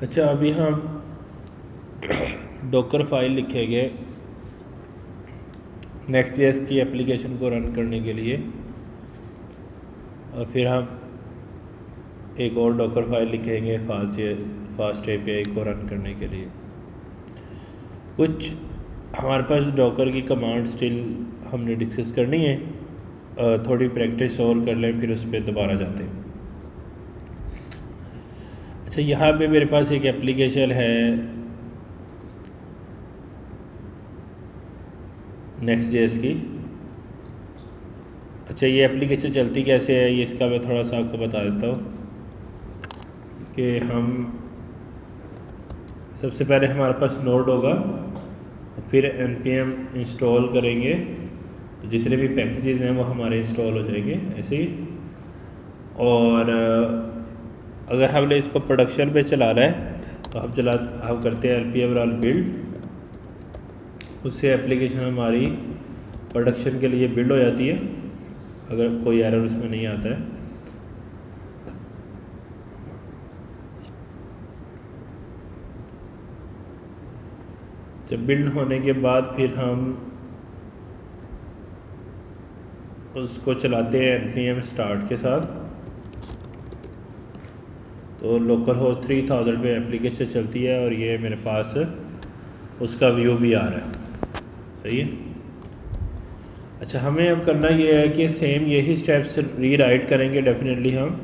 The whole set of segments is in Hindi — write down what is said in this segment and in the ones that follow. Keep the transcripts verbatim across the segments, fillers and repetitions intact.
अच्छा, अभी हम डॉकर फाइल लिखेंगे नेक्स्ट जेएस की एप्लीकेशन को रन करने के लिए, और फिर हम एक और डॉकर फाइल लिखेंगे फास्ट फास्ट एपीआई को रन करने के लिए। कुछ हमारे पास डॉकर की कमांड स्टिल हमने डिस्कस करनी है, थोड़ी प्रैक्टिस और कर लें फिर उस पर दोबारा जाते हैं। अच्छा, यहाँ पे मेरे पास एक एप्लीकेशन है नेक्स्ट जेएस की। अच्छा, ये एप्लीकेशन चलती कैसे है, ये इसका मैं थोड़ा सा आपको बता देता हूँ कि हम सबसे पहले हमारे पास नोड होगा, फिर एन पी एम इंस्टॉल करेंगे तो जितने भी पैकेजेस हैं वो हमारे इंस्टॉल हो जाएंगे ऐसे ही। और अगर हमने इसको प्रोडक्शन पे चलाना है तो हम चला हम करते हैं L P M run build, उससे एप्लीकेशन हमारी प्रोडक्शन के लिए बिल्ड हो जाती है अगर कोई एरर उसमें नहीं आता है। जब बिल्ड होने के बाद फिर हम उसको चलाते हैं एन पी एम स्टार्ट के साथ, तो लोकल होस्ट थ्री थाउजेंड पे एप्लीकेशन चलती है और ये मेरे पास उसका व्यू भी आ रहा है, सही है। अच्छा, हमें अब करना ये है कि सेम यही स्टेप्स री राइट करेंगे डेफिनेटली। हम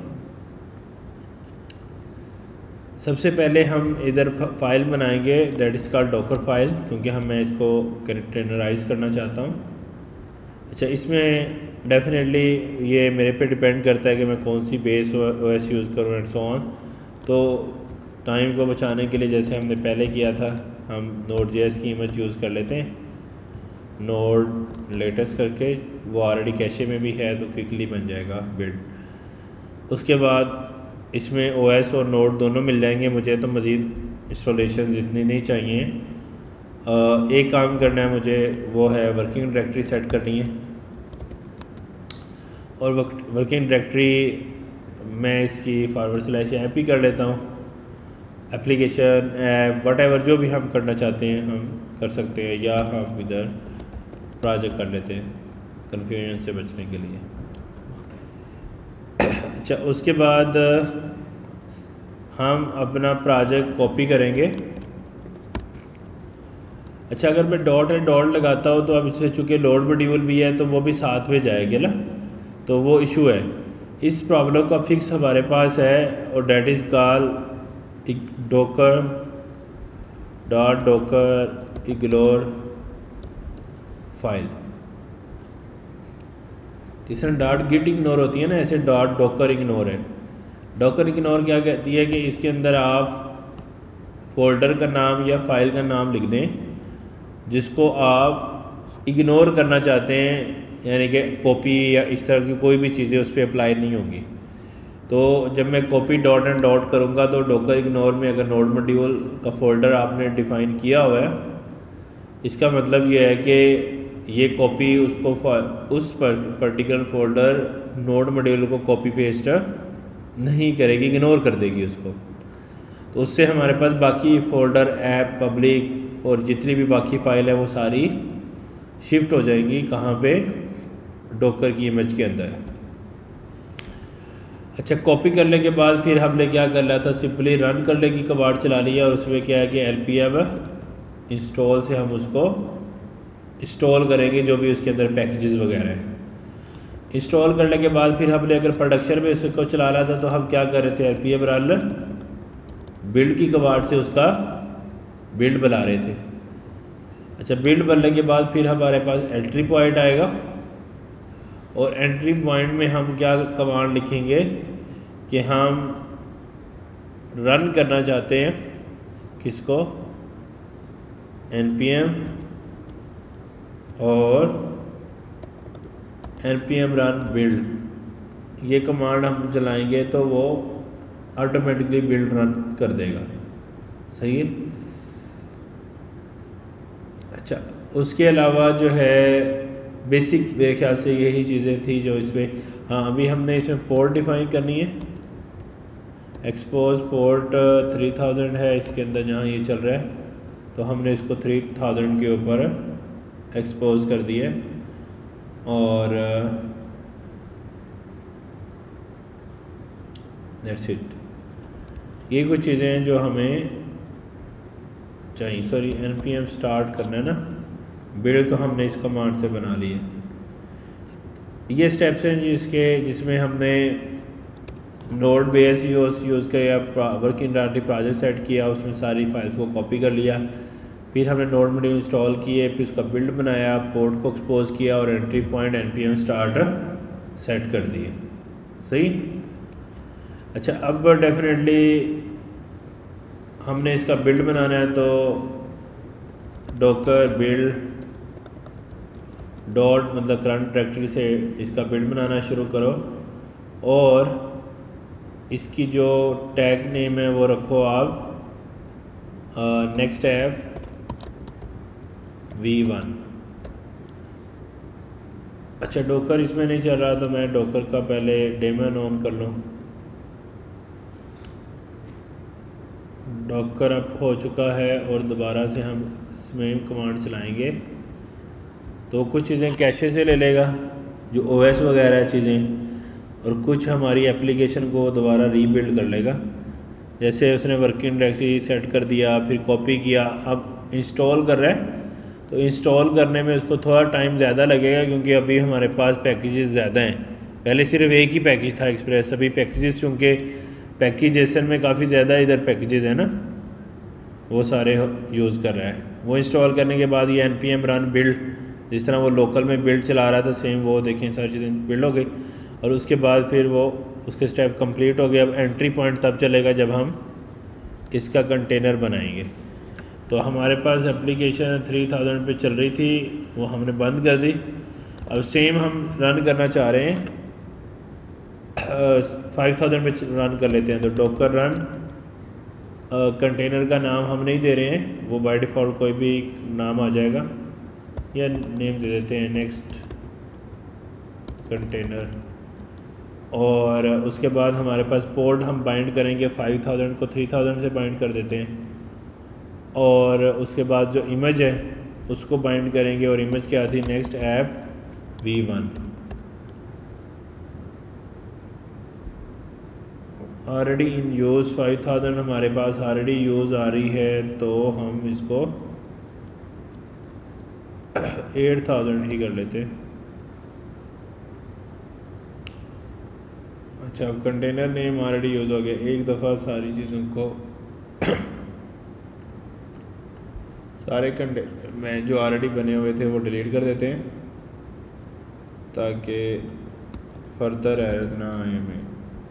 सबसे पहले हम इधर फाइल बनाएंगे that is called Docker file, क्योंकि हम मैं इसको कंटेनराइज करना चाहता हूँ। अच्छा, इसमें डेफिनेटली ये मेरे पे डिपेंड करता है कि मैं कौन सी बेस ओएस यूज़ करूँ एंड सो ऑन। तो टाइम को बचाने के लिए जैसे हमने पहले किया था, हम नोड जेएस की इमेज यूज़ कर लेते हैं, नोड लेटेस्ट करके, वो ऑलरेडी कैशे में भी है तो क्विकली बन जाएगा बिल्ड। उसके बाद इसमें ओएस और नोड दोनों मिल जाएंगे मुझे, तो मज़ीद इंस्टॉलेशन जितनी नहीं चाहिए। आ, एक काम करना है मुझे, वो है वर्किंग डायरेक्टरी सेट करनी है, और वर्किंग डायरेक्टरी मैं इसकी फॉरवर्ड स्लैश ऐप ही कर लेता हूँ, एप्लीकेशन ऐप वट एवर जो भी हम करना चाहते हैं हम कर सकते हैं, या हम इधर प्रोजेक्ट कर लेते हैं कन्फ्यूजन से बचने के लिए। अच्छा, उसके बाद हम अपना प्रोजेक्ट कॉपी करेंगे। अच्छा, अगर मैं डॉट एंड डॉट लगाता हूँ तो अब इसमें चूँकि लोड मॉड्यूल भी है तो वो भी साथ में जाएगा ना, तो वो इशू है। इस प्रॉब्लम का फिक्स हमारे पास है और that is call Docker dot Docker ignore file. जिस तरह डॉट गिट इग्नोर होती है ना, ऐसे डॉट डॉकर इग्नोर है। डॉकर इग्नोर क्या कहती है कि इसके अंदर आप फोल्डर का नाम या फाइल का नाम लिख दें जिसको आप इग्नोर करना चाहते हैं, यानी कि कॉपी या इस तरह की कोई भी चीज़ें उस पर अप्लाई नहीं होंगी। तो जब मैं कॉपी डॉट एंड डॉट करूँगा तो डॉकर इग्नोर में अगर नोड मॉड्यूल का फोल्डर आपने डिफ़ाइन किया हुआ है, इसका मतलब ये है कि ये कॉपी उसको उस पर्टिकुलर फोल्डर नोड मॉड्यूल को कॉपी पेस्ट नहीं करेगी, इग्नोर कर देगी उसको। तो उससे हमारे पास बाकी फ़ोल्डर, ऐप, पब्लिक और जितनी भी बाकी फ़ाइल है वो सारी शिफ्ट हो जाएंगी कहाँ पे, डॉकर की इमेज के अंदर। अच्छा, कॉपी करने के बाद फिर हमने क्या कर लिया था, सिंपली रन करने की कमांड चला लिया, और उसमें क्या है कि एल पी एम इंस्टॉल से हम उसको इंस्टॉल करेंगे जो भी उसके अंदर पैकेजेस वगैरह हैं। इंस्टॉल करने के बाद फिर हमने अगर प्रोडक्शन में इसको चला रहा था तो हम क्या कर रहे थे, L P M run build की कमांड से उसका बिल्ड बना रहे थे। अच्छा, बिल्ड बनने के बाद फिर हमारे पास एंट्री पॉइंट आएगा, और एंट्री पॉइंट में हम क्या कमांड लिखेंगे कि हम रन करना चाहते हैं किसको, एन पी एम और N P M run build, ये कमांड हम चलाएंगे तो वो ऑटोमेटिकली बिल्ड रन कर देगा, सही है। अच्छा, उसके अलावा जो है बेसिक मेरे ख्याल से यही चीज़ें थी जो इसमें, हाँ अभी हमने इसमें पोर्ट डिफ़ाइन करनी है, एक्सपोज पोर्ट थ्री थाउजेंड है इसके अंदर जहाँ ये चल रहा है, तो हमने इसको थ्री थाउजेंड के ऊपर एक्सपोज कर दिया और दैट्स इट। ये कुछ चीज़ें हैं जो हमें चाहिए। Sorry N P M start करना है ना, बिल्ड तो हमने इस कमांड से बना ली है। ये स्टेप्स हैं जिसके जिसमें हमने नोड बेस यूज यूज़ किया, वर्किंग डायरेक्टरी प्रोजेक्ट सेट किया, उसमें सारी फाइल्स को कॉपी कर लिया, फिर हमने नोड मॉड्यूल इंस्टॉल किए, फिर उसका बिल्ड बनाया, पोर्ट को एक्सपोज किया और entry point N P M start set कर दिए। सही। अच्छा, अब डेफिनेटली हमने इसका बिल्ड बनाना है, तो डॉकर बिल्ड डॉट मतलब करंट डायरेक्टरी से इसका बिल्ड बनाना शुरू करो और इसकी जो टैग नेम है वो रखो आप नेक्स्ट ऐप वी वन। अच्छा, डॉकर इसमें नहीं चल रहा तो मैं डॉकर का पहले डेमन ऑन कर लूँ। डॉकर अप हो चुका है और दोबारा से हम इसमें कमांड चलाएंगे तो कुछ चीज़ें कैशे से ले लेगा, जो ओएस वगैरह चीज़ें, और कुछ हमारी एप्लीकेशन को दोबारा रीबिल्ड कर लेगा। जैसे उसने वर्किंग डायरेक्टरी सेट कर दिया, फिर कॉपी किया, अब इंस्टॉल कर रहा है तो इंस्टॉल करने में उसको थोड़ा टाइम ज़्यादा लगेगा क्योंकि अभी हमारे पास पैकेजेस ज़्यादा हैं। पहले सिर्फ एक ही पैकेज था एक्सप्रेस, अभी पैकेजेस चूँकि पैकेजेशन में काफ़ी ज़्यादा इधर पैकेजेस है ना, वो सारे यूज़ कर रहा है। वो इंस्टॉल करने के बाद ये N P M run build, जिस तरह वो लोकल में बिल्ड चला रहा था सेम वो देखें सारी चीज़ें बिल्ड हो गई और उसके बाद फिर वो उसके स्टेप कंप्लीट हो गया। अब एंट्री पॉइंट तब चलेगा जब हम इसका कंटेनर बनाएंगे। तो हमारे पास एप्लीकेशन थ्री थाउजेंड पे चल रही थी, वो हमने बंद कर दी। अब सेम हम रन करना चाह रहे हैं, फाइव थाउजेंड पे रन कर लेते हैं। तो डॉकर रन कंटेनर का नाम हम नहीं दे रहे हैं, वो बाय डिफ़ॉल्ट कोई भी नाम आ जाएगा, या नेम दे देते हैं नेक्स्ट कंटेनर। और उसके बाद हमारे पास पोर्ट हम बाइंड करेंगे, फाइव थाउजेंड को थ्री थाउजेंड से बाइंड कर देते हैं। और उसके बाद जो इमेज है उसको बाइंड करेंगे और इमेज क्या थी, next app V one. Already in use five thousand हमारे पास ऑलरेडी यूज़ आ रही है, तो हम इसको एट थाउजेंड ही कर लेते हैं। अच्छा, अब कंटेनर नेम ऑलरेडी यूज़ हो गया, एक दफ़ा सारी चीज़ों को सारे कंटेनर में जो ऑलरेडी बने हुए थे वो डिलीट कर देते हैं ताकि फर्दर एरर्स ना आए हमें।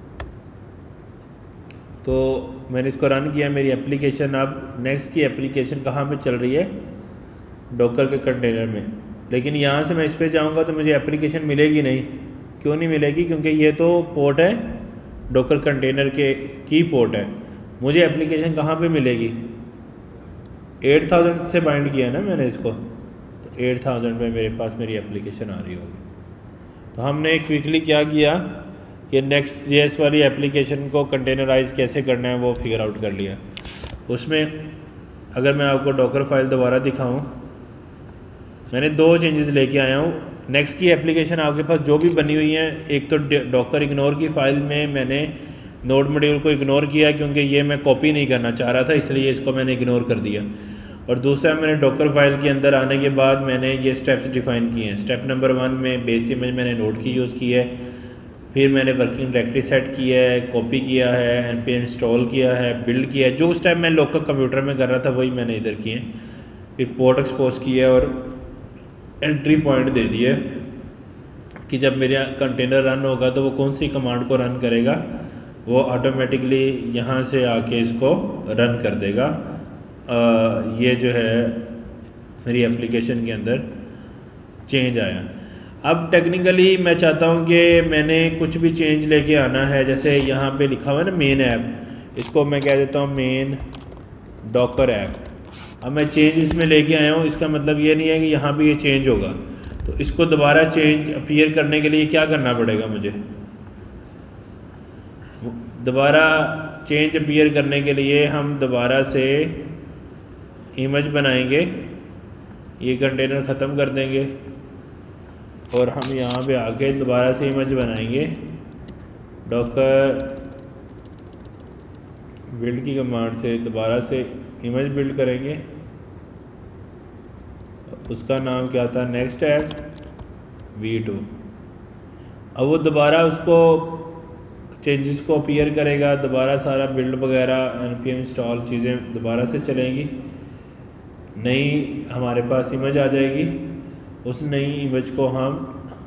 तो मैंने इसको रन किया, मेरी एप्लीकेशन अब नेक्स्ट की एप्लीकेशन कहाँ पे चल रही है, डॉकर के कंटेनर में। लेकिन यहाँ से मैं इस पर जाऊँगा तो मुझे एप्लीकेशन मिलेगी नहीं। क्यों नहीं मिलेगी? क्योंकि ये तो पोर्ट है, डॉकर कंटेनर के की पोर्ट है, मुझे एप्लीकेशन कहाँ पे मिलेगी? एट थाउजेंड से बाइंड किया ना मैंने इसको, तो एट थाउजेंड में मेरे पास मेरी एप्लीकेशन आ रही होगी। तो हमने क्विकली क्या किया कि नेक्स्ट जेएस वाली एप्लीकेशन को कंटेनराइज कैसे करना है वो फिगर आउट कर लिया। उसमें अगर मैं आपको डॉकर फाइल दोबारा दिखाऊं, मैंने दो चेंजेस लेके आया हूँ। नेक्स्ट की एप्लीकेशन आपके पास जो भी बनी हुई है, एक तो डॉकर इग्नोर की फ़ाइल में मैंने नोड मॉड्यूल को इग्नोर किया क्योंकि ये मैं कॉपी नहीं करना चाह रहा था, इसलिए इसको मैंने इग्नोर कर दिया। और दूसरा, मैंने डॉकर फाइल के अंदर आने के बाद मैंने ये स्टेप्स डिफ़ाइन किए हैं। स्टेप नंबर वन में बेस इमेज मैंने नोड की यूज़ की है, फिर मैंने वर्किंग डायरेक्टरी सेट किया है, कॉपी किया है, एन पी एम इंस्टॉल किया है, बिल्ड किया है। जो उस टाइम मैं लोकल कंप्यूटर में कर रहा था वही मैंने इधर किए। फिर पोर्ट एक्सपोज किया और एंट्री पॉइंट दे दिए कि जब मेरा कंटेनर रन होगा तो वो कौन सी कमांड को रन करेगा, वो ऑटोमेटिकली यहाँ से आके इसको रन कर देगा। आ, ये जो है मेरी एप्लीकेशन के अंदर चेंज आया। अब टेक्निकली मैं चाहता हूँ कि मैंने कुछ भी चेंज लेके आना है। जैसे यहाँ पे लिखा हुआ है ना मेन ऐप, इसको मैं कह देता हूँ मेन डॉकर ऐप। अब मैं चेंज इसमें लेके आया हूँ, इसका मतलब ये नहीं है कि यहाँ पे ये चेंज होगा। तो इसको दोबारा चेंज अपीयर करने के लिए क्या करना पड़ेगा मुझे? दोबारा चेंज अपीयर करने के लिए हम दोबारा से इमेज बनाएंगे, ये कंटेनर ख़त्म कर देंगे और हम यहाँ पे आके दोबारा से इमेज बनाएंगे। डॉकर बिल्ड की कमांड से दोबारा से इमेज बिल्ड करेंगे, उसका नाम क्या था, नेक्स्ट ऐप वी टू। अब वो दोबारा उसको चेंजेस को अपीयर करेगा, दोबारा सारा बिल्ड वगैरह एन पी एम इंस्टॉल चीज़ें दोबारा से चलेंगी, नई हमारे पास इमेज आ जाएगी। उस नई इमेज को हम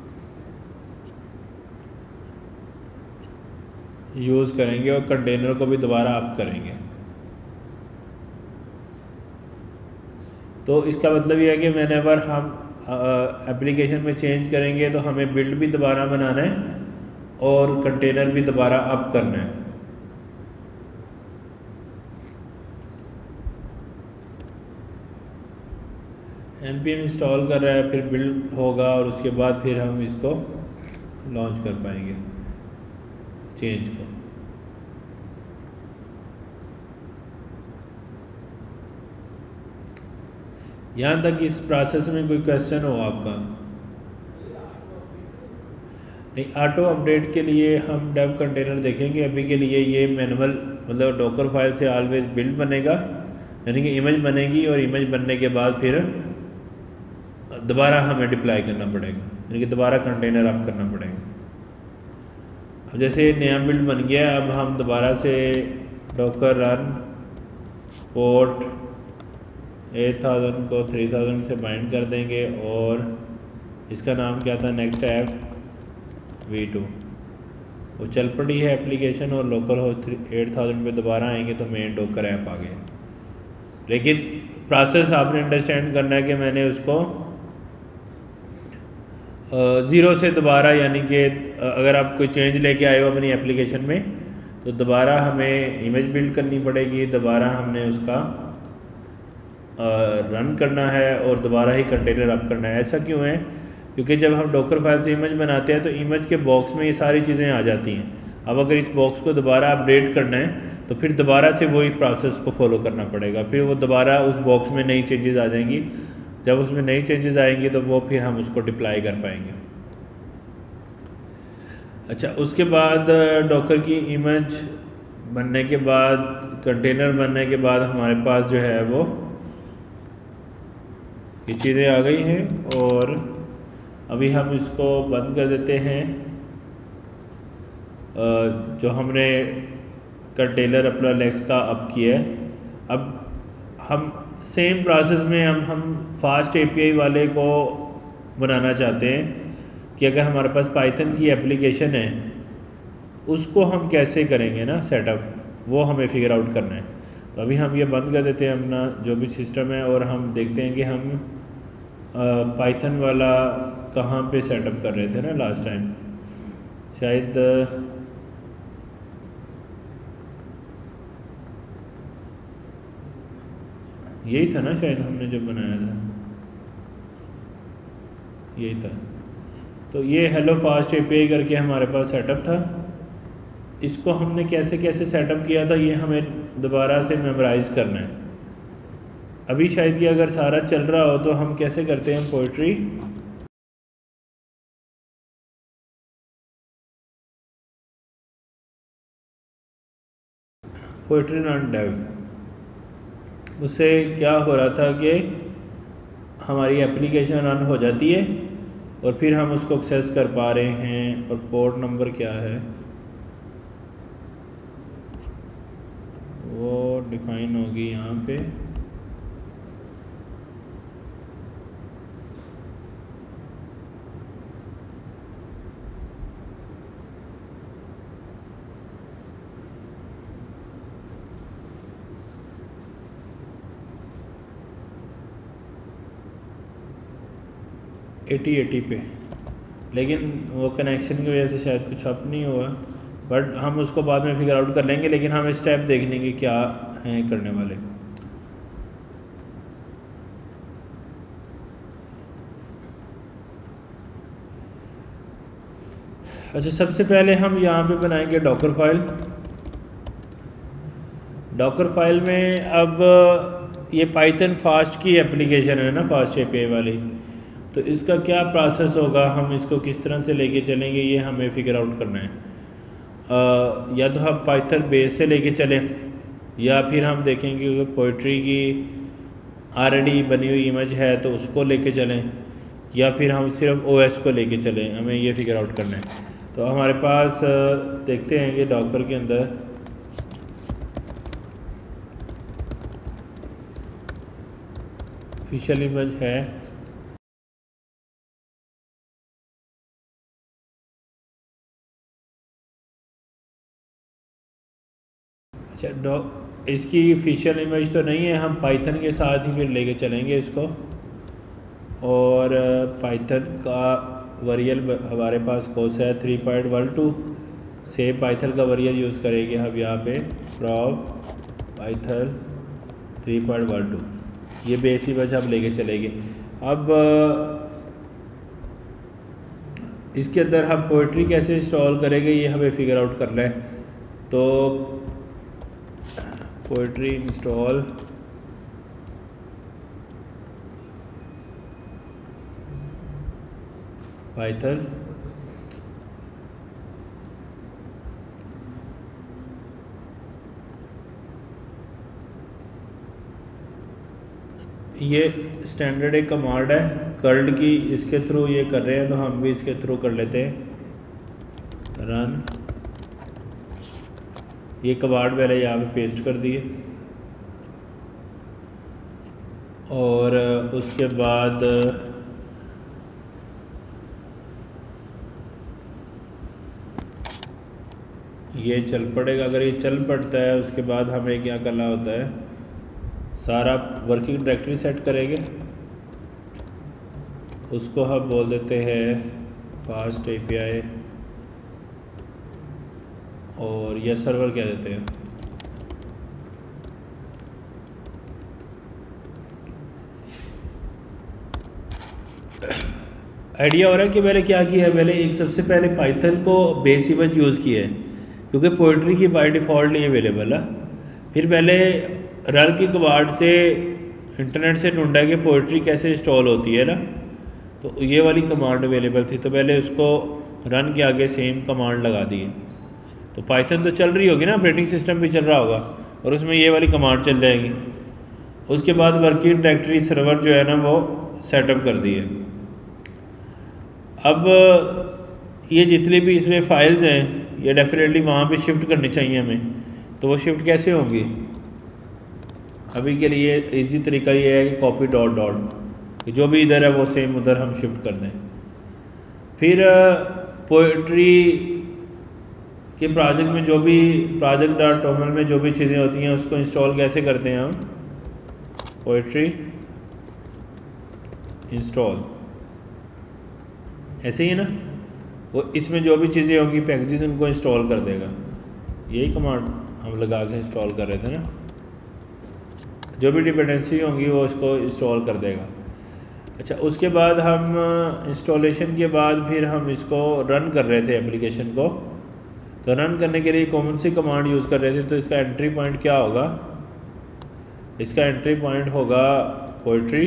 यूज़ करेंगे और कंटेनर को भी दोबारा अप करेंगे। तो इसका मतलब ये है कि व्हेनेवर हम एप्लीकेशन में चेंज करेंगे तो हमें बिल्ड भी दोबारा बनाना है और कंटेनर भी दोबारा अप करना है। एन पी एम इंस्टॉल कर रहा है, फिर बिल्ड होगा और उसके बाद फिर हम इसको लॉन्च कर पाएंगे चेंज को। यहाँ तक इस प्रोसेस में कोई क्वेश्चन हो आपका? नहीं, ऑटो अपडेट के लिए हम डेव कंटेनर देखेंगे। अभी के लिए ये मैनुअल मतलब डॉकर फाइल से ऑलवेज बिल्ड बनेगा, यानी कि इमेज बनेगी और इमेज बनने के बाद फिर दोबारा हमें डिप्लॉय करना पड़ेगा, यानी कि दोबारा कंटेनर अप करना पड़ेगा। अब जैसे नया बिल्ड बन गया, अब हम दोबारा से Docker run port eight thousand को थ्री थाउजेंड से बाइंड कर देंगे और इसका नाम क्या था, नेक्स्ट ऐप वी टू। वो चल पड़ी है एप्लीकेशन और लोकल होस्ट एट थाउजेंड पे दोबारा आएंगे तो मेन डॉकर ऐप आ गया। लेकिन प्रोसेस आपने अंडरस्टैंड करना है कि मैंने उसको ज़ीरो से दोबारा, यानी कि अगर आप कोई चेंज लेके आए हो अपनी एप्लीकेशन में तो दोबारा हमें इमेज बिल्ड करनी पड़ेगी, दोबारा हमने उसका रन करना है और दोबारा ही कंटेनर अप करना है। ऐसा क्यों है? क्योंकि जब हम डॉकर फाइल से इमेज बनाते हैं तो इमेज के बॉक्स में ये सारी चीज़ें आ जाती हैं। अब अगर इस बॉक्स को दोबारा अपडेट करना है तो फिर दोबारा से वही प्रोसेस को फॉलो करना पड़ेगा, फिर वो दोबारा उस बॉक्स में नई चेंजेस आ जाएंगी। जब उसमें नई चेंजेस आएंगी तो वो फिर हम उसको डिप्लॉय कर पाएंगे। अच्छा, उसके बाद डॉकर की इमेज बनने के बाद, कंटेनर बनने के बाद हमारे पास जो है वो ये चीज़ें आ गई हैं और अभी हम इसको बंद कर देते हैं। जो हमने कंटेनर अपना लेक्स का अप किया है, अब हम सेम प्रोसेस में हम हम फास्ट एपीआई वाले को बनाना चाहते हैं कि अगर हमारे पास पाइथन की एप्लीकेशन है उसको हम कैसे करेंगे ना सेटअप, वो हमें फिगर आउट करना है। तो अभी हम ये बंद कर देते हैं अपना जो भी सिस्टम है और हम देखते हैं कि हम पाइथन वाला कहाँ पे सेटअप कर रहे थे ना लास्ट टाइम, शायद यही था ना, शायद हमने जब बनाया था यही था। तो ये हेलो फास्ट एपीआई करके हमारे पास सेटअप था। इसको हमने कैसे कैसे सेटअप किया था ये हमें दोबारा से मेमोराइज करना है। अभी शायद ये अगर सारा चल रहा हो तो हम कैसे करते हैं, पोएट्री पोएट्री नॉट डेव, उससे क्या हो रहा था कि हमारी एप्लीकेशन रन हो जाती है और फिर हम उसको एक्सेस कर पा रहे हैं। और पोर्ट नंबर क्या है वो डिफाइन होगी यहाँ पे। एटी एटी पे, लेकिन वो कनेक्शन की वजह से शायद कुछ अप नहीं हुआ, बट हम उसको बाद में फिगर आउट कर लेंगे। लेकिन हम स्टेप देख लेंगे क्या हैं करने वाले। अच्छा, सबसे पहले हम यहाँ पे बनाएंगे डॉकर फाइल। डॉकर फाइल में अब ये पाइथन फास्ट की एप्लीकेशन है ना, फास्ट एपीआई वाली, तो इसका क्या प्रोसेस होगा, हम इसको किस तरह से लेके चलेंगे, ये हमें फिगर आउट करना है। आ, या तो हम पाइथन बेस से लेके चलें, या फिर हम देखेंगे कि पोइट्री की ऑलरेडी बनी हुई इमेज है तो उसको लेके चलें, या फिर हम सिर्फ ओएस को लेके चलें, हमें ये फिगर आउट करना है। तो हमारे पास देखते हैं कि डॉकर के अंदर ऑफिशियल इमेज है। अच्छा, डॉ इसकी ऑफिशियल इमेज तो नहीं है, हम पाइथन के साथ ही फिर लेके चलेंगे इसको। और पाइथन का वेरिएबल हमारे पास कौन सा है, three point one two. Same Python का वेरिएबल यूज़ करेंगे हम यहाँ पे, from Python three point one two, ये बेस इमेज हम लेके चलेंगे। अब इसके अंदर हम पोइट्री कैसे इंस्टॉल करेंगे ये हमें फिगर आउट करना है। तो पोइट्री इंस्टॉल पाइथन, ये स्टैंडर्ड एक कमांड है कर्ल की, इसके थ्रू ये कर रहे हैं तो हम भी इसके थ्रू कर लेते हैं रन। ये कमांड मैंने यहाँ पे पेस्ट कर दिए, और उसके बाद ये चल पड़ेगा। अगर ये चल पड़ता है उसके बाद हमें क्या करना होता है, सारा वर्किंग डायरेक्टरी सेट करेंगे, उसको हम बोल देते हैं फास्ट एपीआई, और यह सर्वर क्या देते हैं। आइडिया हो रहा है कि मैंने क्या किया है, मैंने एक सबसे पहले पाइथन को बेस इमेज यूज़ किया है क्योंकि पोइट्री की बाय डिफ़ॉल्ट नहीं अवेलेबल है। फिर पहले रन की कमांड से इंटरनेट से ढूंढा कि पोइट्री कैसे इंस्टॉल होती है ना, तो ये वाली कमांड अवेलेबल थी, तो पहले उसको रन के आगे सेम कमांड लगा दी है। तो पाइथन तो चल रही होगी ना, ऑपरेटिंग सिस्टम भी चल रहा होगा और उसमें ये वाली कमांड चल जाएगी। उसके बाद वर्किंग डायरेक्टरी सर्वर जो है ना वो सेटअप कर दी है। अब ये जितनी भी इसमें फाइल्स हैं ये डेफिनेटली वहाँ पे शिफ्ट करनी चाहिए हमें, तो वो शिफ्ट कैसे होंगी, अभी के लिए इजी तरीका ये है कि कॉपी डॉट डॉट, जो भी इधर है वो सेम उधर हम शिफ्ट कर दें। फिर पोइट्री के प्रोजेक्ट में जो भी प्रोजेक्ट डॉट टोमल में जो भी चीज़ें होती हैं उसको इंस्टॉल कैसे करते हैं हम, पोइट्री इंस्टॉल, ऐसे ही ना, वो इसमें जो भी चीज़ें होंगी पैकेजेस उनको इंस्टॉल कर देगा। यही कमांड हम लगा के इंस्टॉल कर रहे थे ना, जो भी डिपेंडेंसी होंगी वो इसको इंस्टॉल कर देगा। अच्छा, उसके बाद हम इंस्टॉलेशन के बाद फिर हम इसको रन कर रहे थे एप्लीकेशन को, तो रन करने के लिए कौन सी कमांड यूज़ कर रहे थे, तो इसका एंट्री पॉइंट क्या होगा, इसका एंट्री पॉइंट होगा पोइट्री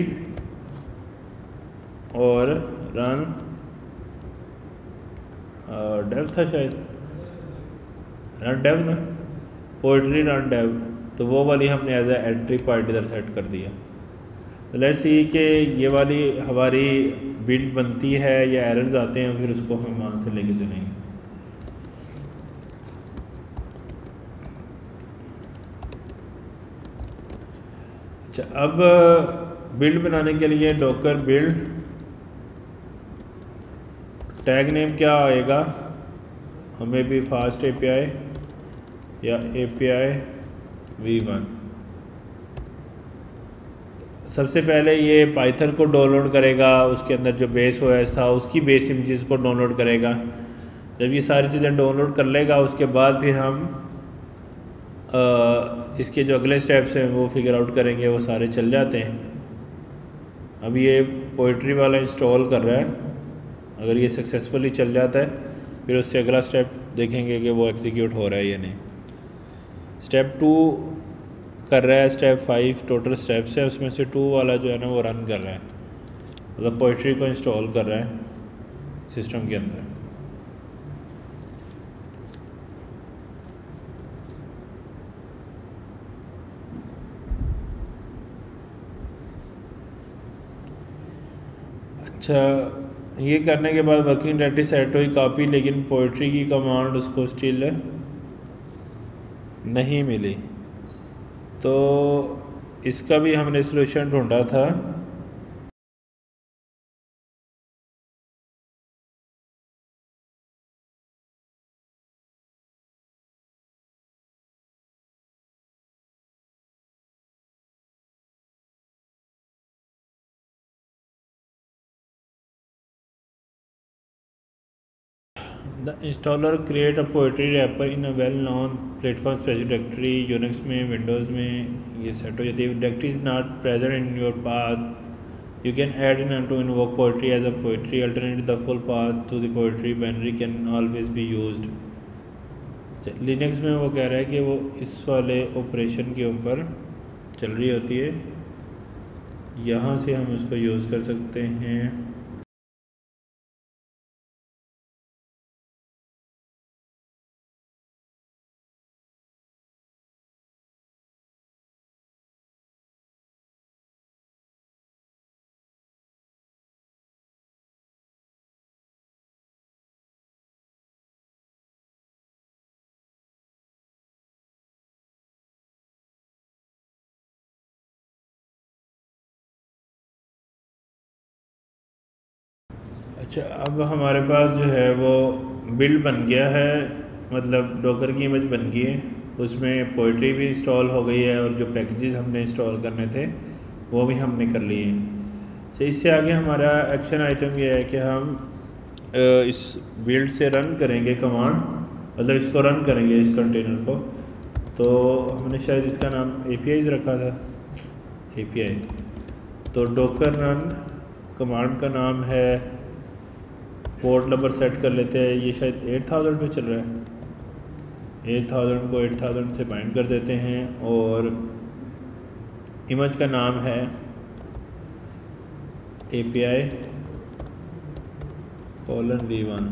और रन डेव था शायद, रन डेव ना, पोइट्री रन डेव, तो वो वाली हमने एज ए एंट्री पॉइंट इधर सेट कर दिया। तो लेट्स सी कि ये वाली हमारी बिल्ड बनती है या एरर्स आते हैं, फिर उसको हम वहाँ से लेके चलेंगे। अच्छा, अब बिल्ड बनाने के लिए डॉकर बिल्ड टैग नेम क्या आएगा, हमें भी फास्ट एपीआई या एपीआई वी वन। सबसे पहले ये पाइथन को डाउनलोड करेगा, उसके अंदर जो बेस ओएस था उसकी बेस इमेजेस को डाउनलोड करेगा। जब ये सारी चीज़ें डाउनलोड कर लेगा उसके बाद फिर हम आ, इसके जो अगले स्टेप्स हैं वो फिगर आउट करेंगे, वो सारे चल जाते हैं। अब ये पोइट्री वाला इंस्टॉल कर रहा है, अगर ये सक्सेसफुली चल जाता है फिर उससे अगला स्टेप देखेंगे कि वो एग्जीक्यूट हो रहा है या नहीं। स्टेप टू कर रहा है स्टेप फाइव टोटल स्टेप्स है, उसमें से टू वाला जो है ना वो रन कर रहा है, मतलब पोइट्री को इंस्टॉल कर रहा है सिस्टम के अंदर। अच्छा, ये करने के बाद वर्किंग डायरेक्टरी सेट हुई कॉपी, लेकिन पोइट्री की कमांड उसको स्टिल नहीं मिली। तो इसका भी हमने सलूशन ढूंढा था। The installer create a poetry wrapper in a well known platform specific directory. Unix में, विंडोज़ में ये सेट हो जाती है। Directory is not present in your path, you can add in to invoke poetry as a poetry alternate. The full path to the poetry binary can always be used. Linux में वो कह रहा है कि वो इस वाले ऑपरेशन के ऊपर चल रही होती है, यहाँ से हम उसको यूज़ कर सकते हैं। अच्छा, अब हमारे पास जो है वो बिल्ड बन गया है, मतलब डॉकर की इमेज बन गई है, उसमें पोइट्री भी इंस्टॉल हो गई है और जो पैकेजेस हमने इंस्टॉल करने थे वो भी हमने कर लिए हैं। तो इससे आगे हमारा एक्शन आइटम ये है कि हम इस बिल्ड से रन करेंगे कमांड, मतलब इसको रन करेंगे इस कंटेनर को। तो हमने शायद इसका नाम एपीआईज रखा था, एपीआई। तो डॉकर रन कमांड का नाम है, पोर्ट नंबर सेट कर लेते हैं, ये शायद एट थाउजेंड पे चल रहा है। एट थाउजेंड को एट थाउजेंड से बाइंड कर देते हैं और इमेज का नाम है A P I colon V one.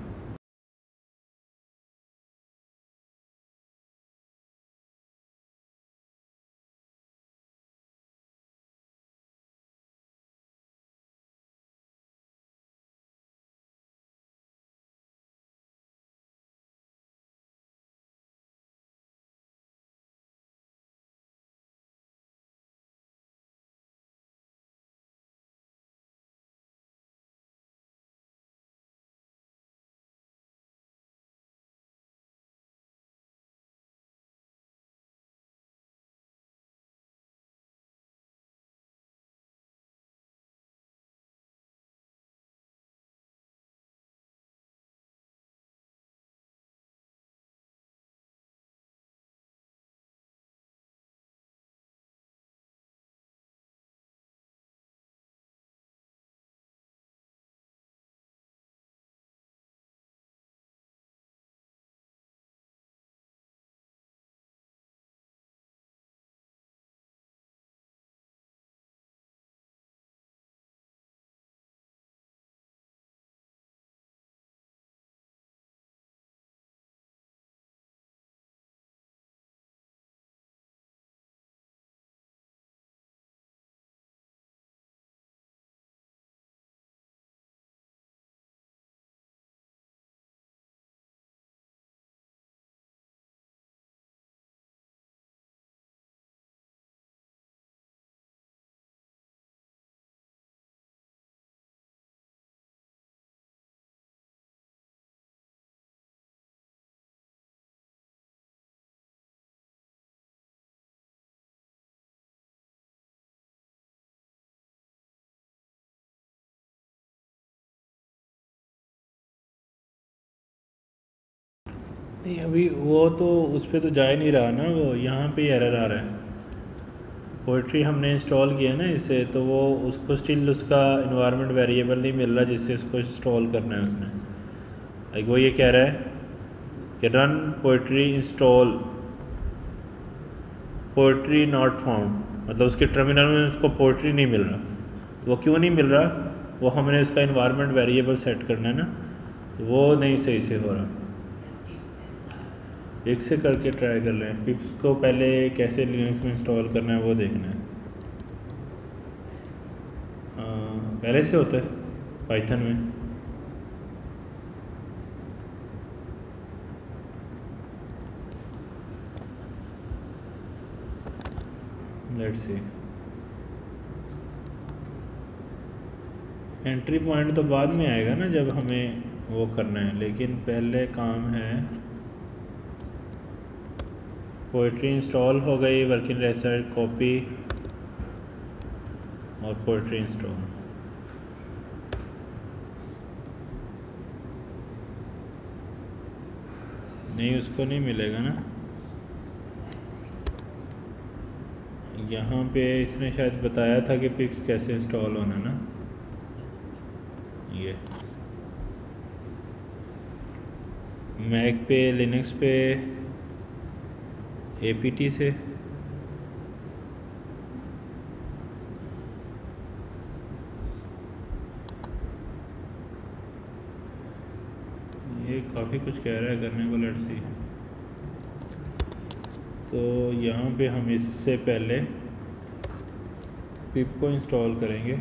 नहीं, अभी वो तो उस पर तो जा ही नहीं रहा ना, वो यहाँ पे एरर आ रहा है। पोइट्री हमने इंस्टॉल किया ना इससे, तो वो उसको स्टिल उसका इन्वायरमेंट वेरिएबल नहीं मिल रहा जिससे उसको इंस्टॉल करना है उसने। लाइक वो ये कह रहा है कि run poetry install, poetry not found, मतलब उसके टर्मिनल में उसको पोएट्री नहीं मिल रहा। वो क्यों नहीं मिल रहा? वो हमने उसका इन्वायरमेंट वेरिएबल सेट करना है ना, तो वो नहीं सही से हो रहा। एक से करके ट्राई कर लें। पिप्स को पहले कैसे लिनक्स में इंस्टॉल करना है वो देखना है। आ, पहले से होता है पाइथन में। लेट्स सी, एंट्री पॉइंट तो बाद में आएगा ना जब हमें वो करना है, लेकिन पहले काम है पोएट्री इंस्टॉल हो गई, वर्किंग रेसिडेंट कॉपी और पोएट्री इंस्टॉल। नहीं, उसको नहीं मिलेगा ना। यहाँ पे इसने शायद बताया था कि पिक्स कैसे इंस्टॉल होना ना, ये मैक पे लिनक्स पे एपीटी से। ये काफ़ी कुछ कह रहा है करने को, लेट्स सी। तो यहाँ पे हम इससे पहले पिप को इंस्टॉल करेंगे।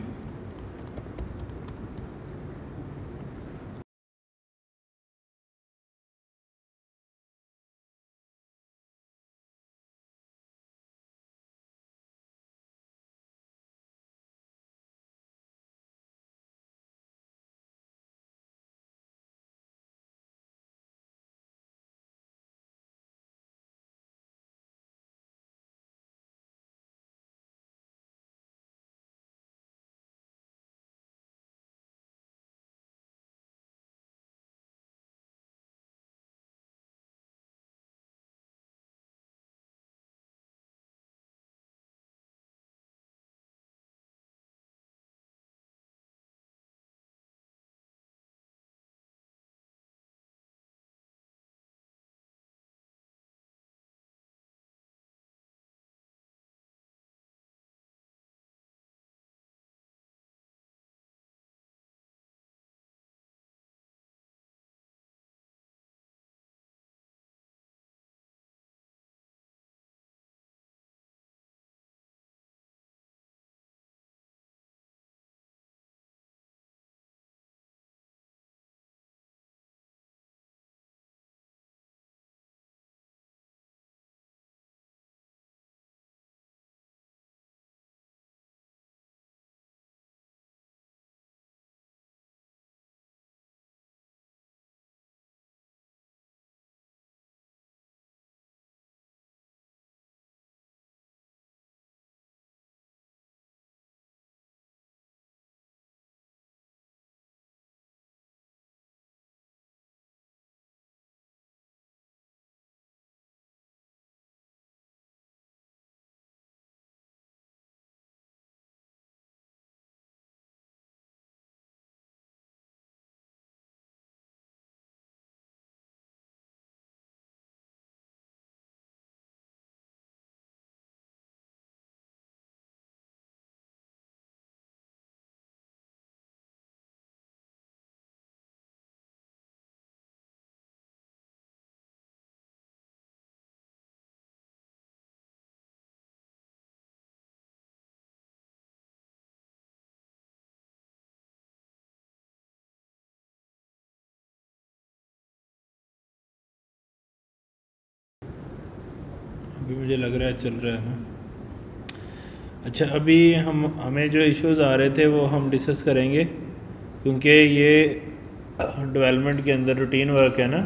अभी मुझे लग रहा है चल रहा है ना। अच्छा, अभी हम हमें जो इश्यूज आ रहे थे वो हम डिस्कस करेंगे, क्योंकि ये डेवलपमेंट के अंदर रूटीन वर्क है ना।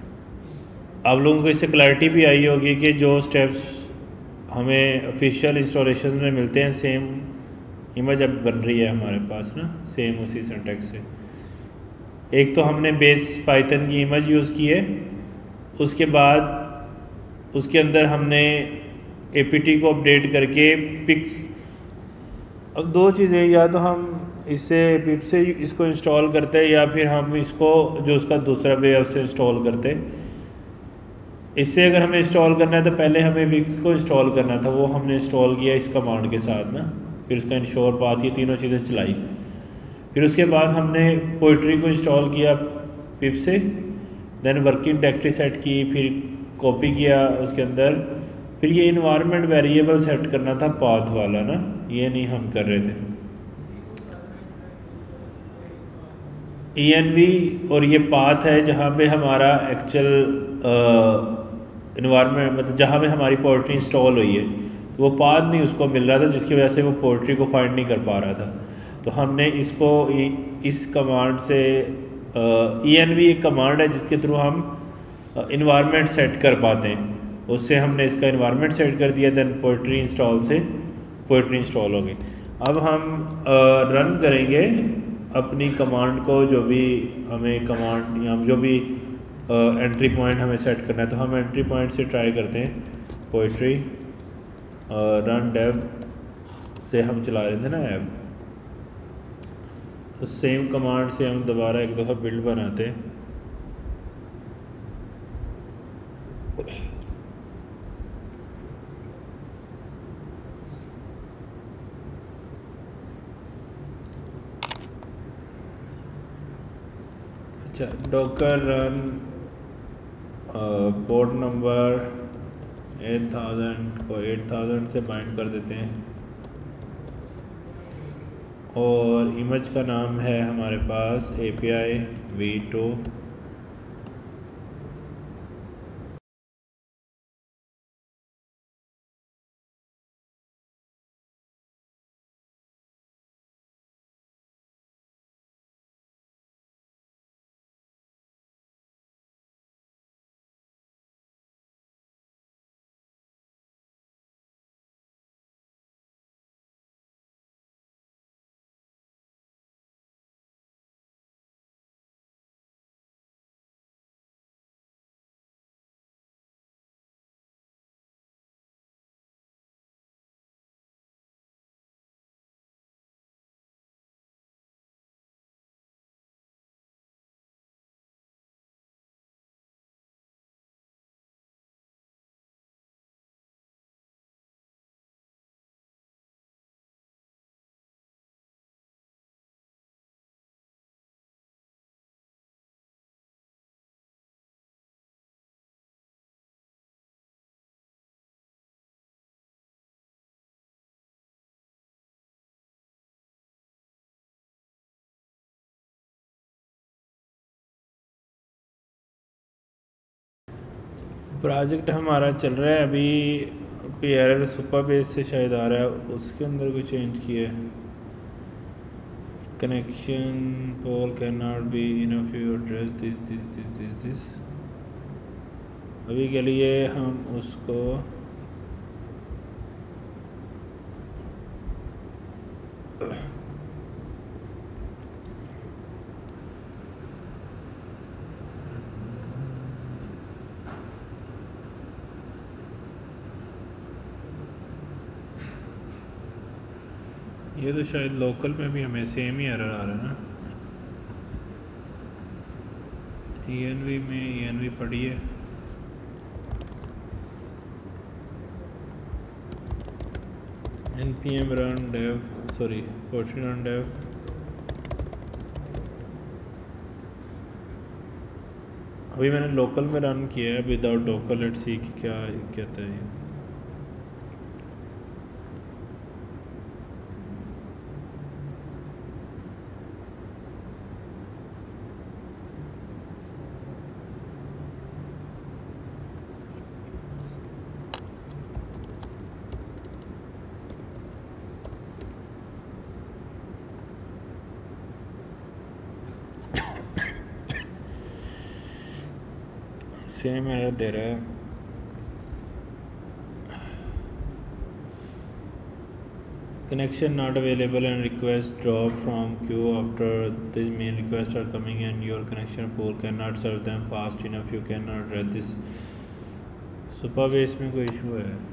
आप लोगों को इससे क्लैरिटी भी आई होगी कि जो स्टेप्स हमें ऑफिशियल इंस्टॉलेशन में मिलते हैं, सेम इमेज अब बन रही है हमारे पास ना, सेम उसी सिंटैक्स से। एक तो हमने बेस पाइथन की इमेज यूज़ की है, उसके बाद उसके अंदर हमने एपीटी को अपडेट करके पिक्स। अब दो चीज़ें, या तो हम इससे पिप से इसको इंस्टॉल करते हैं, या फिर हम इसको जो उसका दूसरा वे है उससे इंस्टॉल करते। इससे अगर हमें इंस्टॉल करना है तो पहले हमें विक्स को इंस्टॉल करना था, वो हमने इंस्टॉल किया इस कमांड के साथ ना, फिर उसका इंश्योर पाथ, ये तीनों चीज़ें चलाई। फिर उसके बाद हमने पोइट्री को इंस्टॉल किया पिप से, देन वर्किंग डायरेक्टरी सेट की, फिर कॉपी किया उसके अंदर, फिर ये इन्वायरमेंट वेरिएबल सेट करना था पाथ वाला ना, ये नहीं हम कर रहे थे। ई एन वी और ये पाथ है जहाँ पे हमारा एक्चुअल इन्वायरमेंट, मतलब जहाँ पे हमारी पोइट्री इंस्टॉल हुई है, तो वो पाथ नहीं उसको मिल रहा था, जिसकी वजह से वो पोइट्री को फाइंड नहीं कर पा रहा था। तो हमने इसको इस कमांड से, ई एन वी एक कमांड है जिसके थ्रू हम इन्वायरमेंट सेट कर पाते हैं, उससे हमने इसका इन्वायरमेंट सेट कर दिया, देन पोइट्री इंस्टॉल से पोइट्री इंस्टॉल हो गई। अब हम रन करेंगे अपनी कमांड को, जो भी हमें कमांड या जो भी एंट्री पॉइंट हमें सेट करना है, तो हम एंट्री पॉइंट से ट्राई करते हैं, पोइट्री रन डेव से हम चला रहे थे ना ऐप, तो सेम कमांड से हम दोबारा एक दफ़ा बिल्ड बनाते हैं। अच्छा, Docker run port number eight thousand को एट थाउजेंड से बाइंड कर देते हैं, और इमेज का नाम है हमारे पास A P I V two. Project हमारा चल रहा है अभी, कोई एरर सुपर बेस से शायद आ रहा है, उसके अंदर कोई चेंज किया है। Connection pool can not be enough you address this this this this this. अभी के लिए हम उसको ये तो शायद लोकल में भी हमें सेम ही एरर आ रहा है ना। ई एन वी में ई एन वी पड़ी है, N P M run dev, sorry poetry run dev. अभी मैंने लोकल में रन किया है विदाउट डॉकर, लेट्स सी कि क्या कहता है। सेम एरर दे रहा है। Connection not available and request drop from queue after the main requests are coming and your connection pool cannot serve them fast enough, you cannot read this। Supabase में कोई इशू है।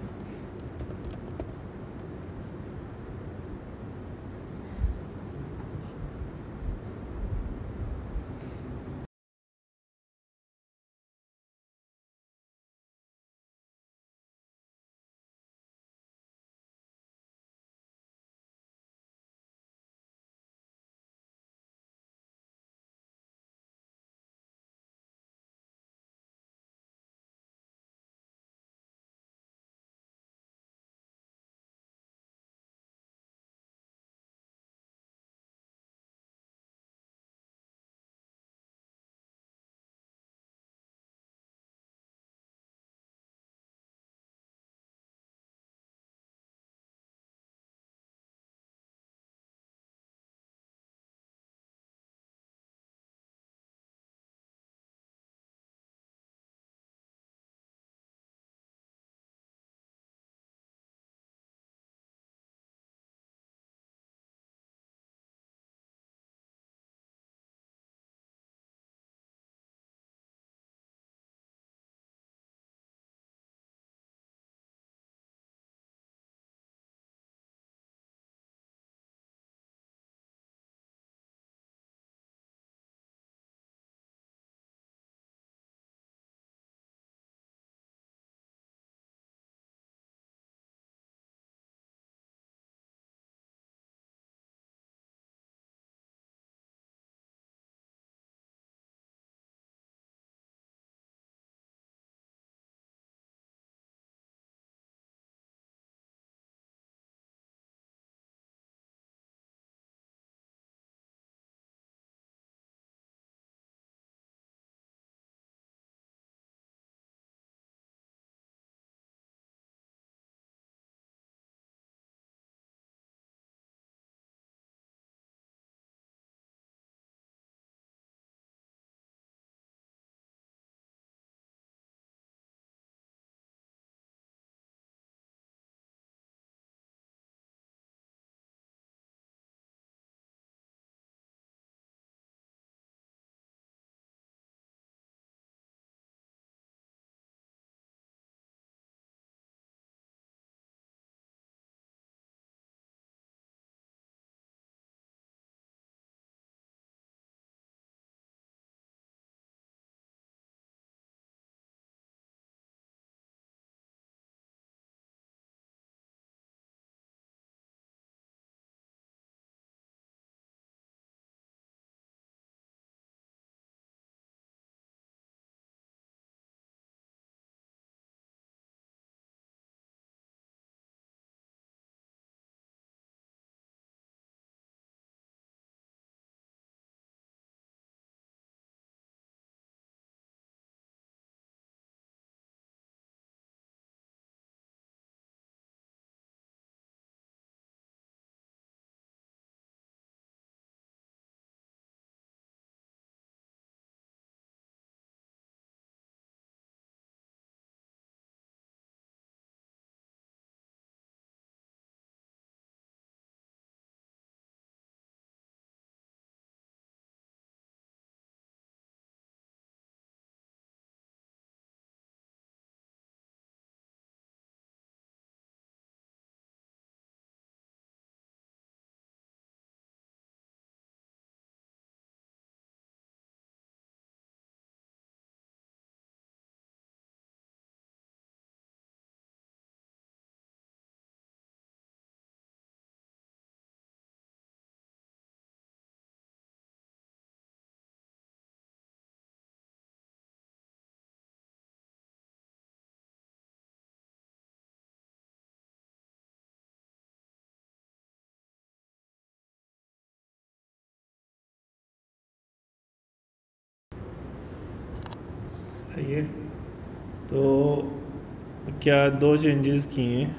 सही है। तो क्या दो चेंजेस किए हैं।